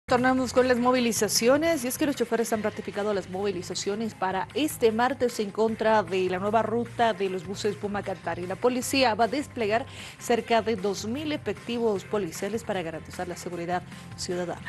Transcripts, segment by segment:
Tornamos con las movilizaciones, y es que los choferes han ratificado las movilizaciones para este martes en contra de la nueva ruta de los buses Puma Cantari. La policía va a desplegar cerca de 2.000 efectivos policiales para garantizar la seguridad ciudadana.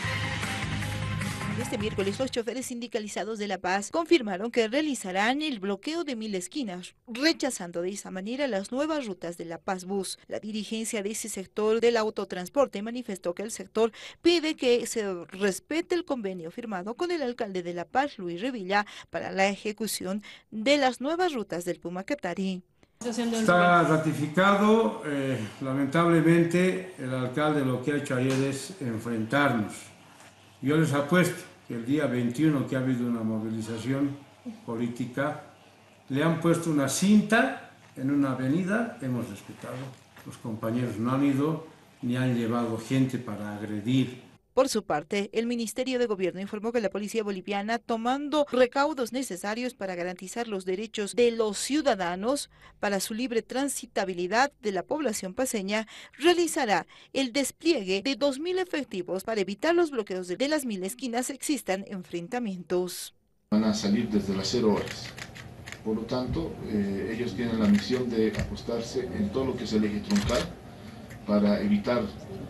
Este miércoles, los choferes sindicalizados de La Paz confirmaron que realizarán el bloqueo de 1000 esquinas, rechazando de esa manera las nuevas rutas de La Paz Bus. La dirigencia de ese sector del autotransporte manifestó que el sector pide que se respete el convenio firmado con el alcalde de La Paz, Luis Revilla, para la ejecución de las nuevas rutas del Puma Catarí. Está ratificado, lamentablemente el alcalde lo que ha hecho ayer es enfrentarnos. Yo les apuesto que el día 21, que ha habido una movilización política, le han puesto una cinta en una avenida, hemos respetado. Los compañeros no han ido ni han llevado gente para agredir. Por su parte, el Ministerio de Gobierno informó que la policía boliviana, tomando recaudos necesarios para garantizar los derechos de los ciudadanos para su libre transitabilidad de la población paceña, realizará el despliegue de 2000 efectivos para evitar los bloqueos de las 1000 esquinas existan enfrentamientos. Van a salir desde las 0 horas. Por lo tanto, ellos tienen la misión de apostarse en todo lo que es el eje troncal para evitar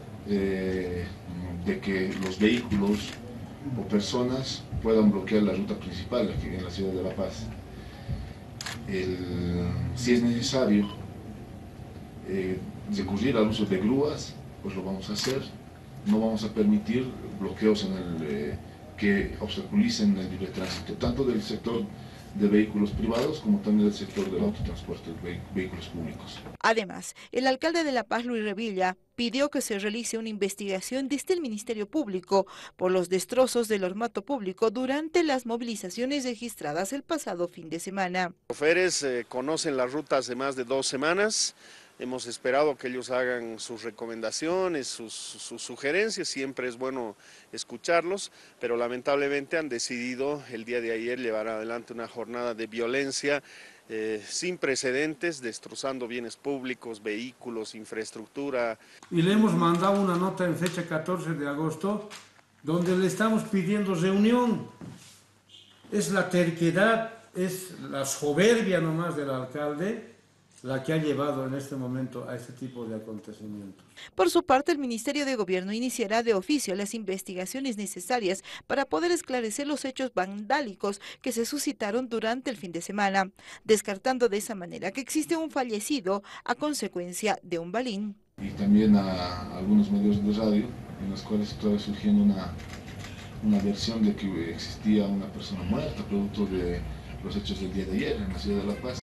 de que los vehículos o personas puedan bloquear la ruta principal aquí en la ciudad de La Paz. Si es necesario recurrir al uso de grúas, pues lo vamos a hacer. No vamos a permitir bloqueos que obstaculicen el libre tránsito, tanto del sector de vehículos privados como también del sector del autotransporte de vehículos públicos. Además, el alcalde de La Paz, Luis Revilla, pidió que se realice una investigación desde el Ministerio Público por los destrozos del ornato público durante las movilizaciones registradas el pasado fin de semana. Los choferes conocen las rutas de más de 2 semanas. Hemos esperado que ellos hagan sus recomendaciones, sus sugerencias, siempre es bueno escucharlos, pero lamentablemente han decidido el día de ayer llevar adelante una jornada de violencia sin precedentes, destrozando bienes públicos, vehículos, infraestructura. Y le hemos mandado una nota en fecha 14 de agosto, donde le estamos pidiendo reunión. Es la terquedad, es la soberbia nomás del alcalde la que ha llevado en este momento a este tipo de acontecimientos. Por su parte, el Ministerio de Gobierno iniciará de oficio las investigaciones necesarias para poder esclarecer los hechos vandálicos que se suscitaron durante el fin de semana, descartando de esa manera que existe un fallecido a consecuencia de un balín. Y también a algunos medios de radio, en los cuales estaba surgiendo una versión de que existía una persona muerta producto de los hechos del día de ayer en la ciudad de La Paz.